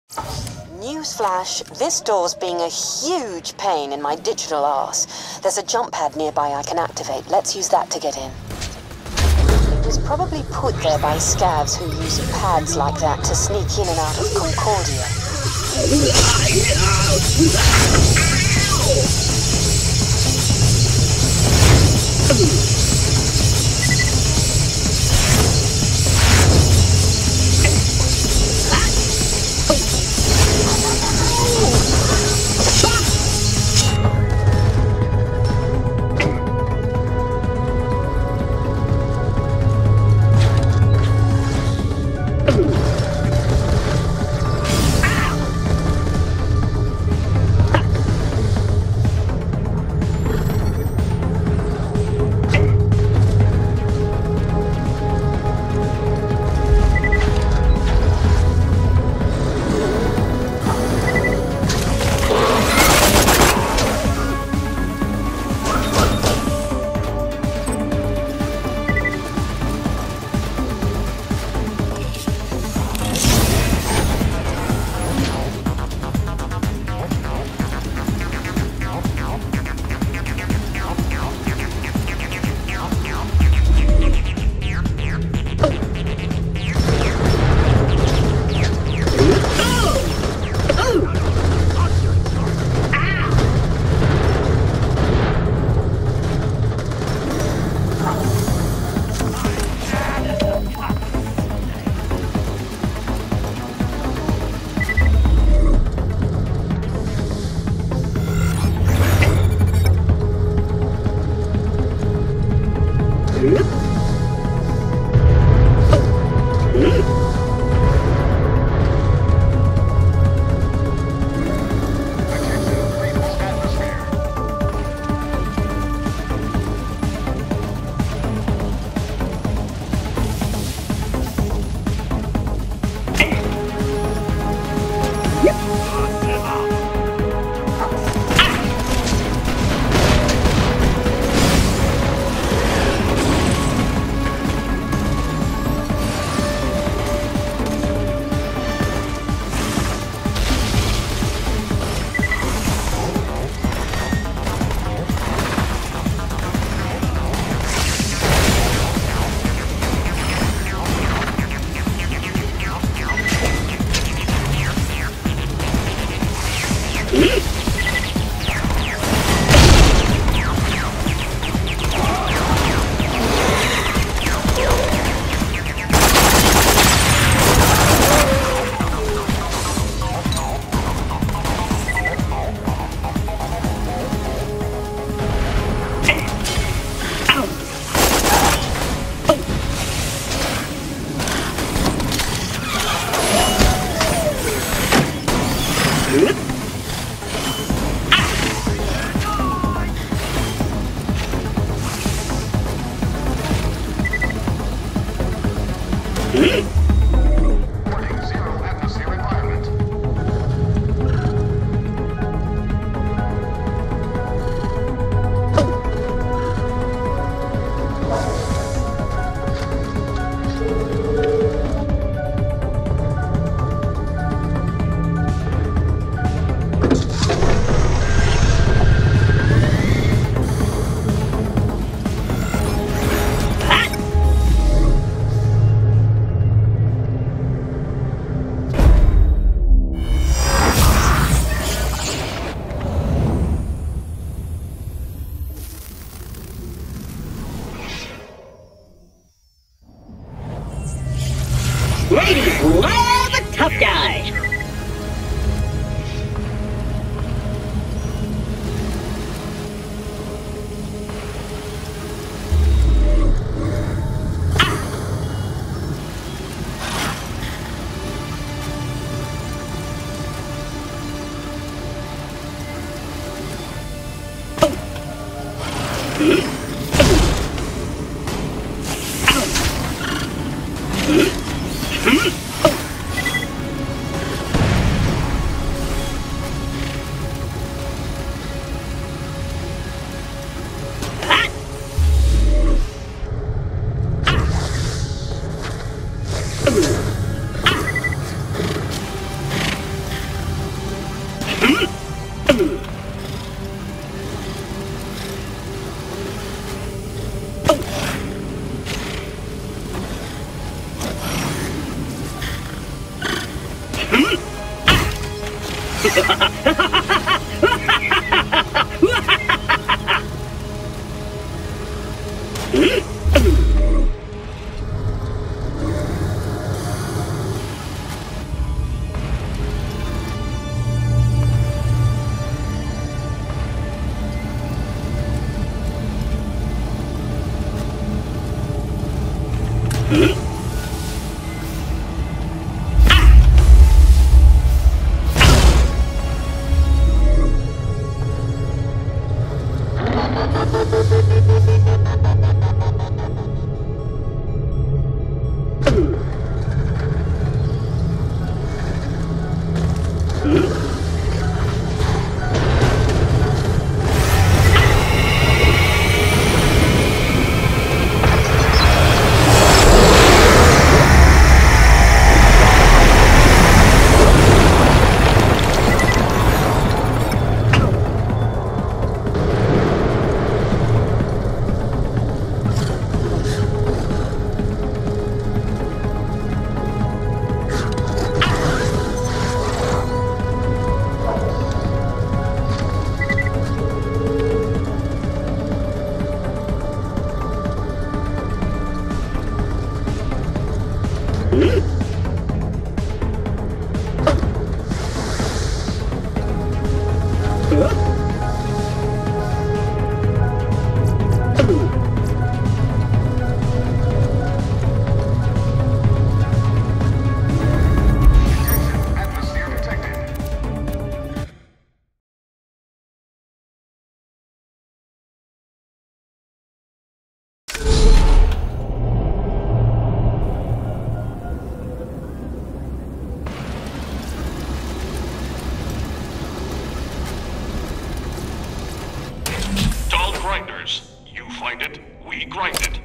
Newsflash, this door's being a huge pain in my digital arse. There's a jump pad nearby I can activate. Let's use that to get in. It was probably put there by scavs who use pads like that to sneak in and out of Concordia. Ready for all the tough guys! Grinders. You find it, we grind it.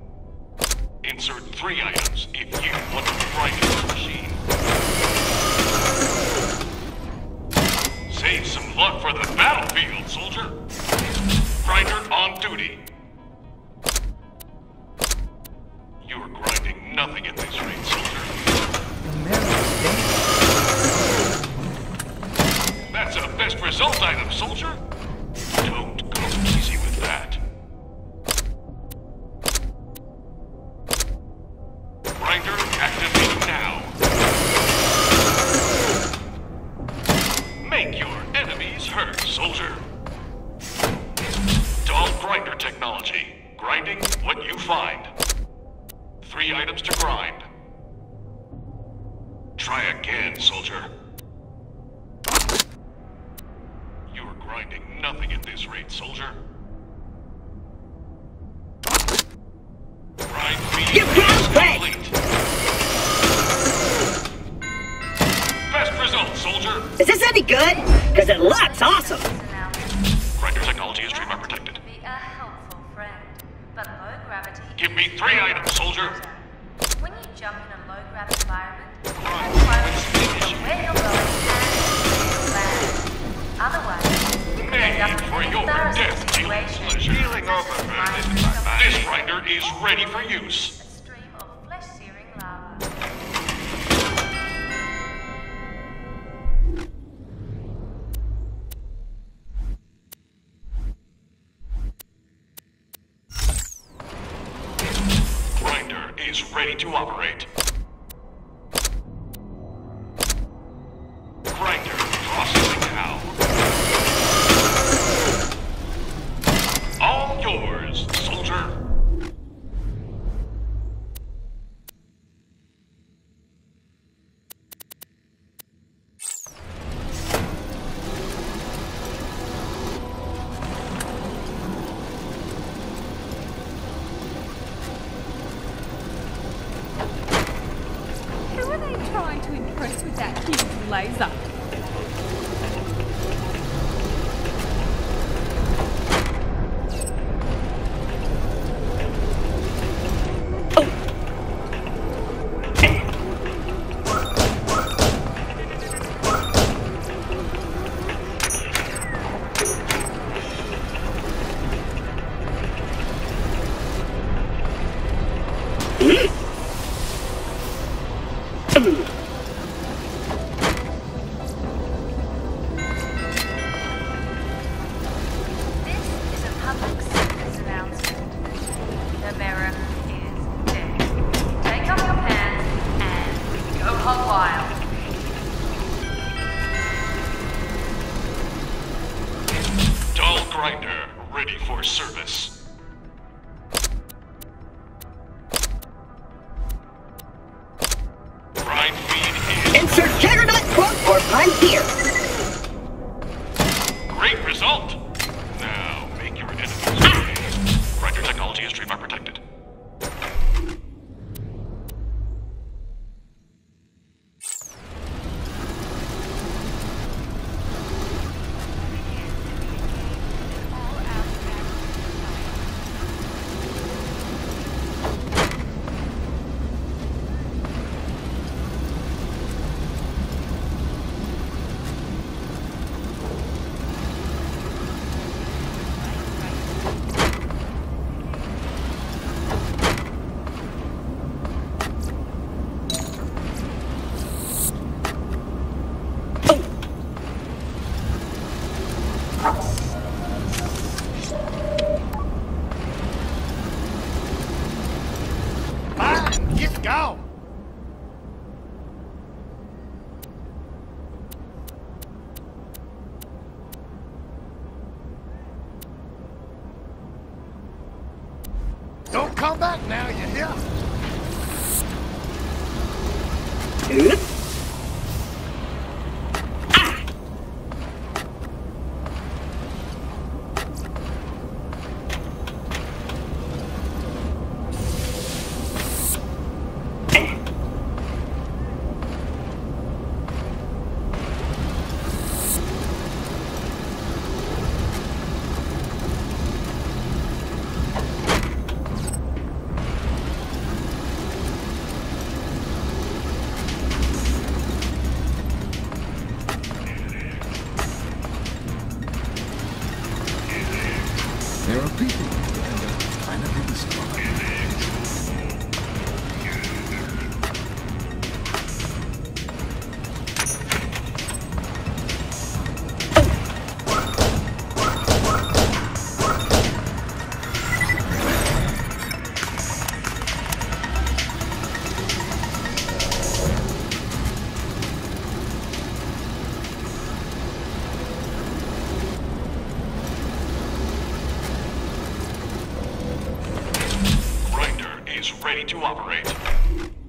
Insert 3 items if you want to grind this machine. Save some luck for the battlefield, soldier. Grinder on duty. You are grinding nothing at this rate, soldier. That's a best result item, soldier. Don't go easy with that. Grinder activating now. Make your enemies hurt, soldier. Dull grinder technology. Grinding what you find. 3 items to grind. Try again, soldier. You are grinding nothing at this rate, soldier. Grind speed is complete. Best result, soldier. Is this any good? Because it looks awesome. Grinder technology is trademark protected. Be a helpful friend, but low gravity. Give me 3 items, soldier. When you jump in a low gravity environment, Grind finish where you're going and where you land. Otherwise, you could end up Made for in an your embarrassing death, situation. Healing overburden. This grinder is ready for use. A stream of flesh-searing lava. Grinder is ready to operate. Grinder processing now. All yours, soldier. Who are they trying to impress with that huge laser? Insert Juggernaut quote for Frontier. Great result! Now, make your enemies pay. Grinder technology is trademark protected. Fine, get go. Don't come back now, you hear? Oops. There are people and they're finally destroyed. Grinder is ready to operate.